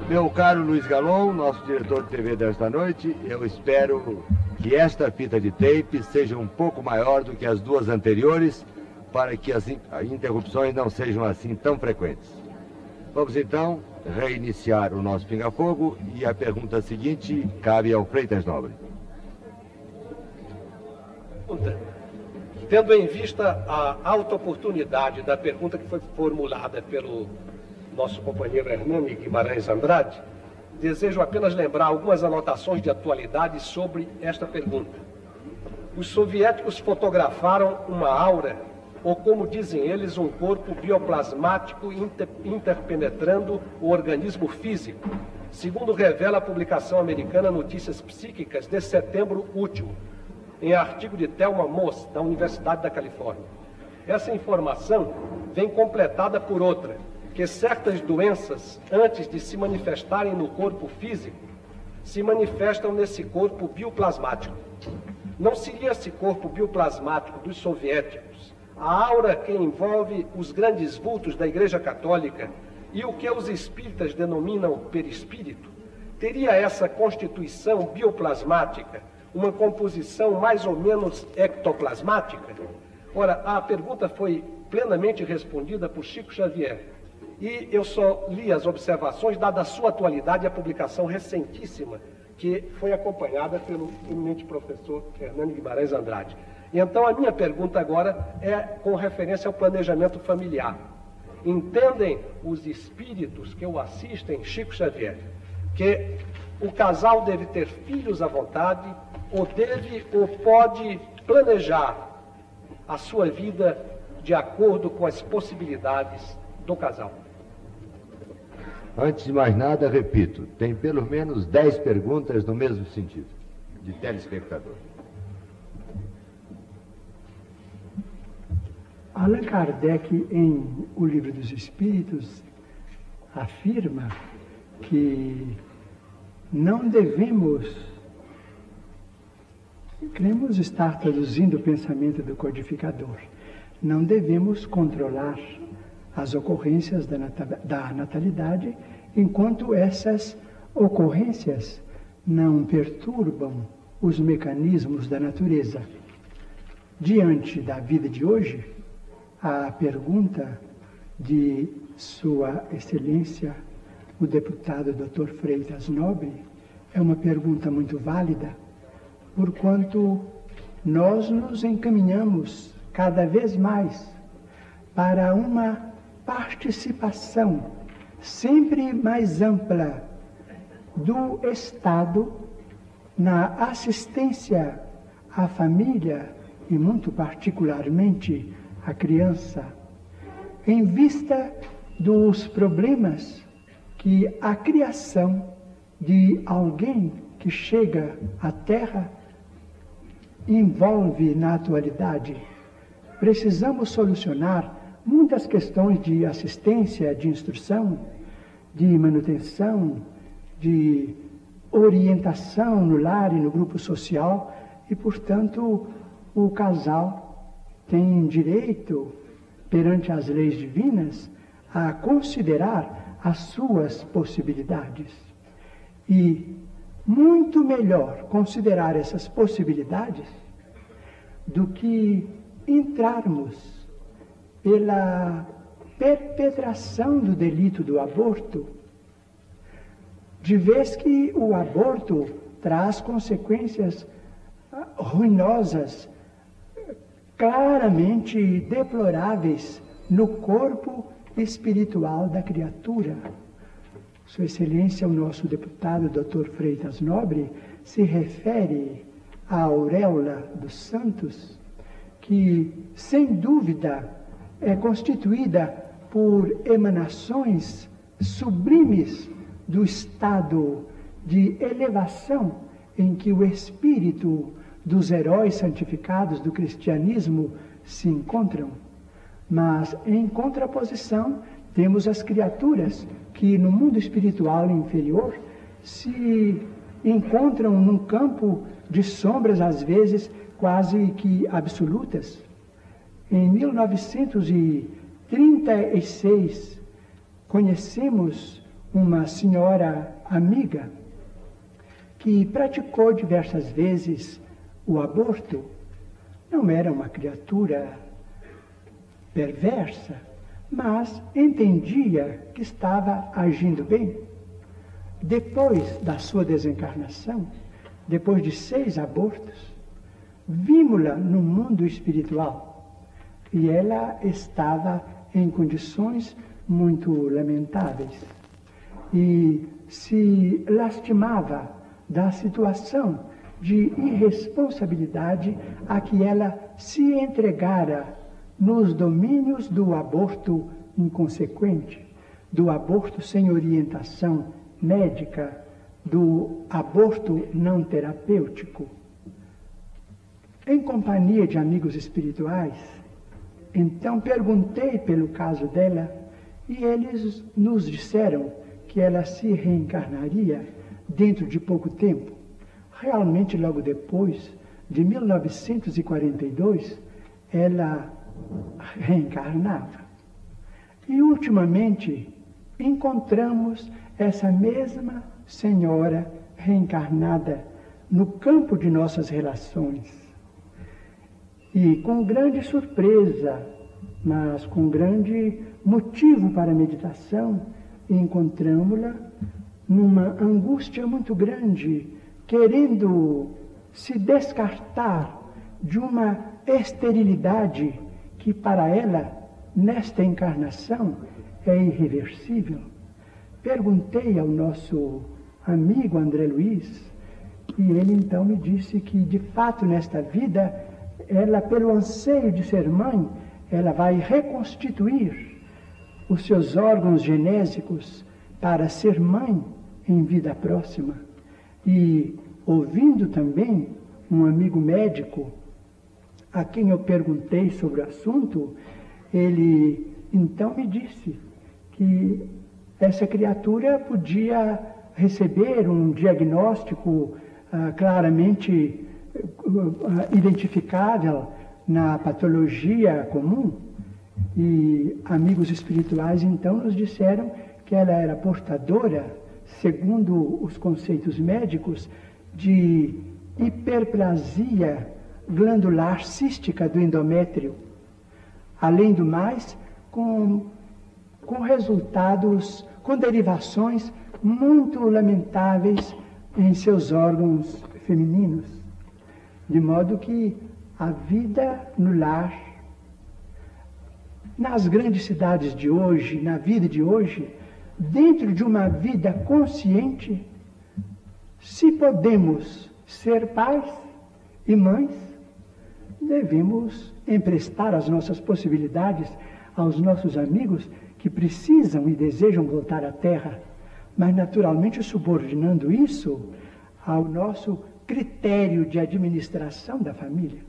Meu caro Luiz Galon, nosso diretor de TV desta noite, eu espero que esta fita de tape seja um pouco maior do que as duas anteriores, para que as interrupções não sejam assim tão frequentes. Vamos então reiniciar o nosso pinga-fogo e a pergunta seguinte cabe ao Freitas Nobre. Tendo em vista a alta oportunidade da pergunta que foi formulada pelo nosso companheiro Hernani Guimarães Andrade, desejo apenas lembrar algumas anotações de atualidade sobre esta pergunta. Os soviéticos fotografaram uma aura, ou como dizem eles, um corpo bioplasmático interpenetrando o organismo físico, segundo revela a publicação americana Notícias Psíquicas de setembro último, em artigo de Thelma Moss, da Universidade da Califórnia. Essa informação vem completada por outra, que certas doenças, antes de se manifestarem no corpo físico, se manifestam nesse corpo bioplasmático. Não seria esse corpo bioplasmático dos soviéticos a aura que envolve os grandes vultos da Igreja Católica e o que os espíritas denominam perispírito? Teria essa constituição bioplasmática uma composição mais ou menos ectoplasmática? Ora, a pergunta foi plenamente respondida por Chico Xavier. E eu só li as observações, dada a sua atualidade e a publicação recentíssima, que foi acompanhada pelo eminente professor Hernani Guimarães Andrade. E então a minha pergunta agora é com referência ao planejamento familiar. Entendem os espíritos que o assistem, Chico Xavier, que o casal deve ter filhos à vontade, ou deve ou pode planejar a sua vida de acordo com as possibilidades do casal? Antes de mais nada, repito, tem pelo menos 10 perguntas no mesmo sentido, de telespectador. Allan Kardec, em O Livro dos Espíritos, afirma que não devemos, queremos estar traduzindo o pensamento do codificador, não devemos controlar as ocorrências da natalidade, enquanto essas ocorrências não perturbam os mecanismos da natureza. Diante da vida de hoje, a pergunta de Sua Excelência, o deputado Dr. Freitas Nobre, é uma pergunta muito válida, porquanto nós nos encaminhamos cada vez mais para uma participação sempre mais ampla do Estado na assistência à família e, muito particularmente, à criança, em vista dos problemas que a criação de alguém que chega à Terra envolve na atualidade. Precisamos solucionar muitas questões de assistência, de instrução, de manutenção, de orientação no lar e no grupo social, e, portanto, o casal tem direito, perante as leis divinas, a considerar as suas possibilidades. E muito melhor considerar essas possibilidades do que entrarmos pela perpetração do delito do aborto, de vez que o aborto traz consequências ruinosas, claramente deploráveis no corpo espiritual da criatura. Sua Excelência, o nosso deputado Dr. Freitas Nobre, se refere à auréola dos santos, que, sem dúvida, é constituída por emanações sublimes do estado de elevação em que o espírito dos heróis santificados do cristianismo se encontram. Mas, em contraposição, temos as criaturas que, no mundo espiritual inferior, se encontram num campo de sombras, às vezes, quase que absolutas. Em 1936, conhecemos uma senhora amiga que praticou diversas vezes o aborto. Não era uma criatura perversa, mas entendia que estava agindo bem. Depois da sua desencarnação, depois de 6 abortos, vimos-la no mundo espiritual e ela estava em condições muito lamentáveis e se lastimava da situação de irresponsabilidade a que ela se entregara nos domínios do aborto inconsequente, do aborto sem orientação médica, do aborto não terapêutico. Em companhia de amigos espirituais, então perguntei pelo caso dela e eles nos disseram que ela se reencarnaria dentro de pouco tempo. Realmente, logo depois de 1942, ela reencarnava. E, ultimamente, encontramos essa mesma senhora reencarnada no campo de nossas relações. E, com grande surpresa, mas com grande motivo para a meditação, encontramos-la numa angústia muito grande, querendo se descartar de uma esterilidade que para ela, nesta encarnação, é irreversível. Perguntei ao nosso amigo André Luiz, e ele então me disse que, de fato, nesta vida, ela, pelo anseio de ser mãe, ela vai reconstituir os seus órgãos genésicos para ser mãe em vida próxima. E, ouvindo também um amigo médico, a quem eu perguntei sobre o assunto, ele então me disse que essa criatura podia receber um diagnóstico claramente identificável na patologia comum, e amigos espirituais então nos disseram que ela era portadora, segundo os conceitos médicos, de hiperplasia glandular cística do endométrio. Além do mais, com resultados, com derivações muito lamentáveis em seus órgãos femininos. De modo que a vida no lar, nas grandes cidades de hoje, na vida de hoje, dentro de uma vida consciente, se podemos ser pais e mães, devemos emprestar as nossas possibilidades aos nossos amigos que precisam e desejam voltar à Terra, mas naturalmente subordinando isso ao nosso critério de administração da família.